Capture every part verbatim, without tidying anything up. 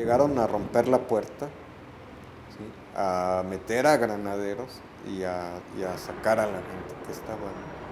llegaron a romper la puerta, ¿sí? A meter a granaderos y a, y a sacar a la gente que estaba, ¿no?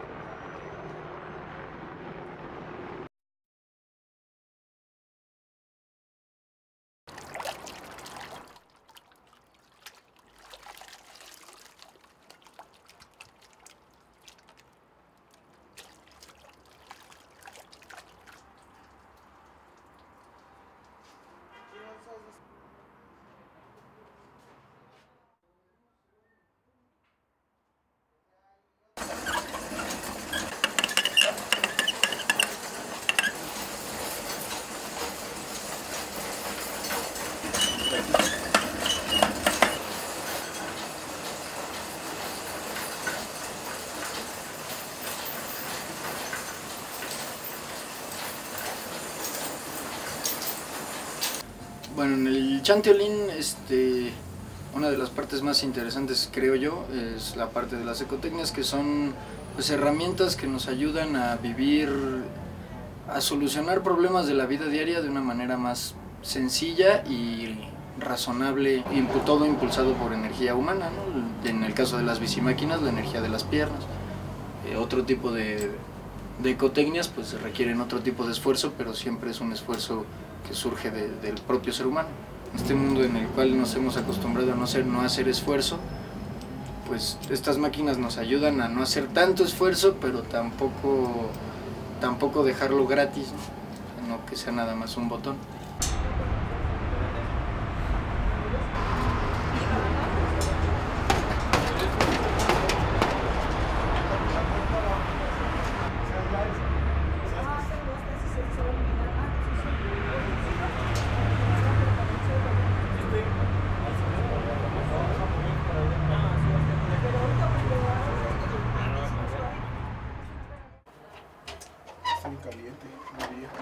Bueno, en el Chanteolín, este, una de las partes más interesantes, creo yo, es la parte de las ecotecnias, que son pues, herramientas que nos ayudan a vivir, a solucionar problemas de la vida diaria de una manera más sencilla y razonable, todo impulsado por energía humana, ¿no? En el caso de las bicimáquinas, la energía de las piernas. Eh, otro tipo de, de ecotecnias pues requieren otro tipo de esfuerzo, pero siempre es un esfuerzo que surge de, del propio ser humano. Este mundo en el cual nos hemos acostumbrado a no hacer, no hacer esfuerzo, pues estas máquinas nos ayudan a no hacer tanto esfuerzo, pero tampoco, tampoco dejarlo gratis, ¿no? No que sea nada más un botón. Muy caliente, muy bien.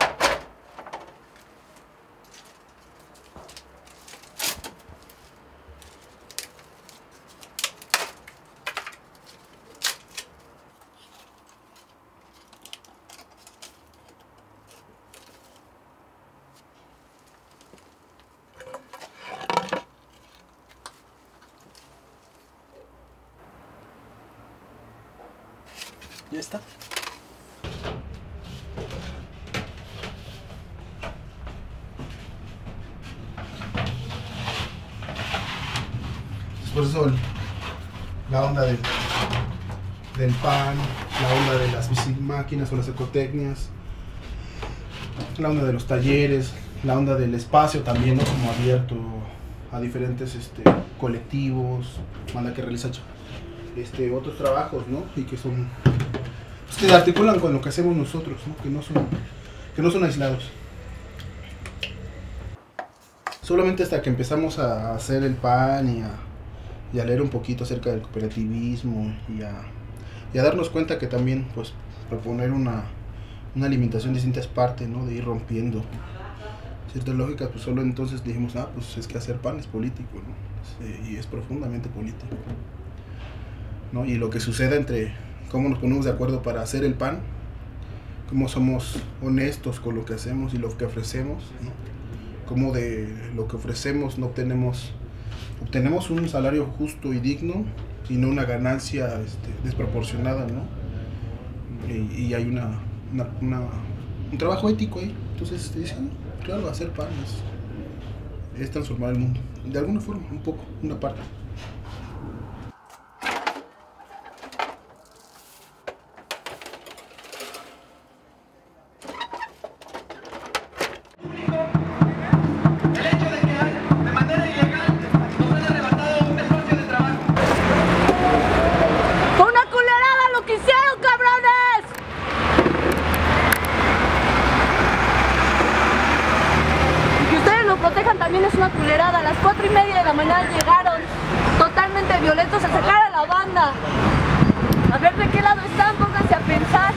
Ya está. Por eso el, la onda del, del pan, la onda de las bicimáquinas o las ecotecnias, la onda de los talleres, la onda del espacio también, ¿no? Como abierto a diferentes este, colectivos, banda que realiza este, otros trabajos, ¿no? Y que son, pues, que articulan con lo que hacemos nosotros, ¿no? Que no son, que no son aislados. Solamente hasta que empezamos a hacer el pan y a y a leer un poquito acerca del cooperativismo y a, y a darnos cuenta que también pues proponer una, una alimentación distinta es parte, ¿no? De ir rompiendo ciertas lógicas, pues solo entonces dijimos, ah, pues es que hacer pan es político, ¿no? Sí, y es profundamente político, ¿no? Y lo que sucede entre cómo nos ponemos de acuerdo para hacer el pan, cómo somos honestos con lo que hacemos y lo que ofrecemos, ¿no? Cómo de lo que ofrecemos no obtenemos obtenemos un salario justo y digno y no una ganancia este, desproporcionada, ¿no? Y, y hay una, una, una, un trabajo ético ahí. Entonces dicen, claro, hacer pan es, es transformar el mundo, de alguna forma, un poco, una parte. También es una culerada. A las cuatro y media de la mañana llegaron totalmente violentos a sacar a la banda. A ver de qué lado están, pónganse a pensar.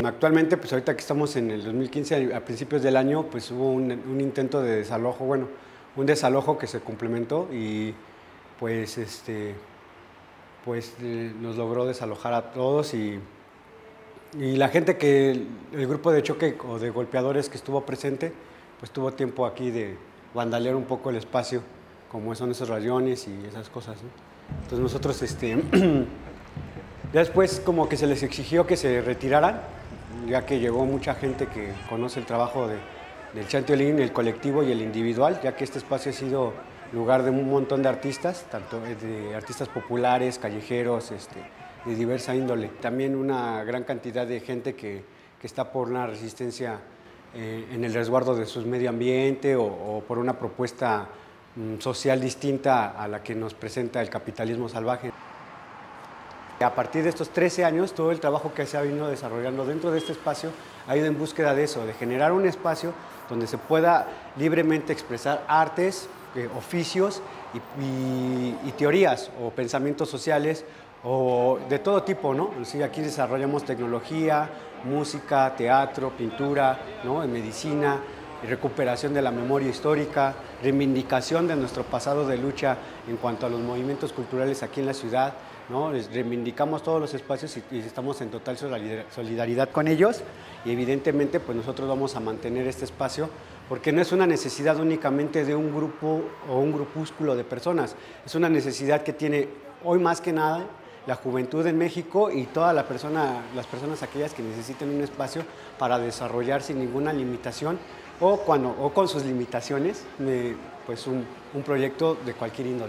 Actualmente, pues ahorita que estamos en el dos mil quince, a principios del año, pues hubo un, un intento de desalojo, bueno, un desalojo que se complementó y pues, este, pues eh, nos logró desalojar a todos y, y la gente que, el grupo de choque o de golpeadores que estuvo presente, pues tuvo tiempo aquí de vandalear un poco el espacio, como son esos rayones y esas cosas, ¿no? Entonces nosotros, este, ya después como que se les exigió que se retiraran, ya que llegó mucha gente que conoce el trabajo de, del Chanti Olin, el colectivo y el individual, ya que este espacio ha sido lugar de un montón de artistas, tanto de artistas populares, callejeros, este, de diversa índole. También una gran cantidad de gente que, que está por una resistencia eh, en el resguardo de su medio ambiente o, o por una propuesta mm, social distinta a la que nos presenta el capitalismo salvaje. A partir de estos trece años, todo el trabajo que se ha venido desarrollando dentro de este espacio ha ido en búsqueda de eso, de generar un espacio donde se pueda libremente expresar artes, eh, oficios y, y, y teorías o pensamientos sociales o de todo tipo, ¿no? Sí, aquí desarrollamos tecnología, música, teatro, pintura, ¿no? Medicina, recuperación de la memoria histórica, reivindicación de nuestro pasado de lucha en cuanto a los movimientos culturales aquí en la ciudad, ¿no? Les reivindicamos todos los espacios y, y estamos en total solidaridad con ellos y evidentemente pues nosotros vamos a mantener este espacio porque no es una necesidad únicamente de un grupo o un grupúsculo de personas, es una necesidad que tiene hoy más que nada la juventud en México y todas la persona, las personas aquellas que necesiten un espacio para desarrollar sin ninguna limitación o, cuando, o con sus limitaciones eh, pues un, un proyecto de cualquier índole.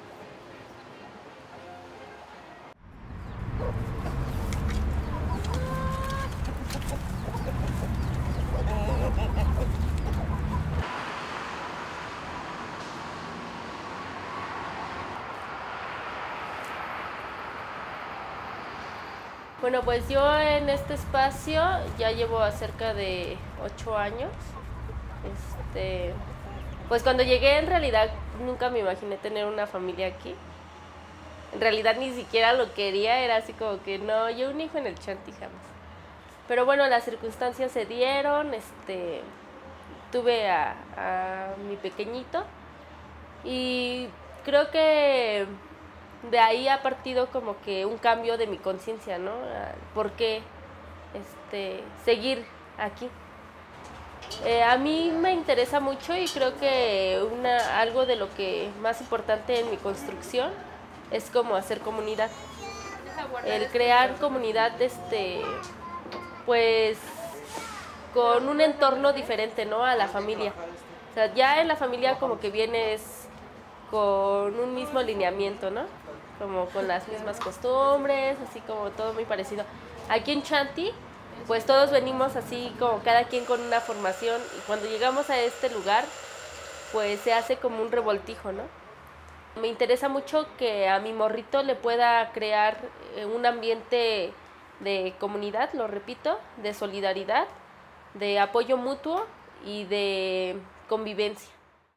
Bueno, pues yo en este espacio ya llevo cerca de ocho años. Este, pues cuando llegué en realidad nunca me imaginé tener una familia aquí. En realidad ni siquiera lo quería, era así como que no, yo un hijo en el Chanti jamás. Pero bueno, las circunstancias se dieron, este, tuve a, a mi pequeñito y creo que de ahí ha partido como que un cambio de mi conciencia, ¿no? ¿Por qué este, seguir aquí? Eh, a mí me interesa mucho y creo que una, algo de lo que más importante en mi construcción es como hacer comunidad. El crear comunidad, este, pues, con un entorno diferente, ¿no? A la familia. O sea, ya en la familia como que vienes con un mismo lineamiento, ¿no? Como con las mismas costumbres, así como todo muy parecido. Aquí en Chanti, pues todos venimos así como cada quien con una formación y cuando llegamos a este lugar, pues se hace como un revoltijo, ¿no? Me interesa mucho que a mi morrito le pueda crear un ambiente de comunidad, lo repito, de solidaridad, de apoyo mutuo y de convivencia.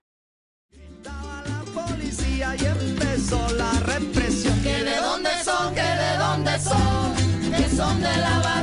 Y empezó la represión. Que de dónde son, que de dónde son, que son de La Habana.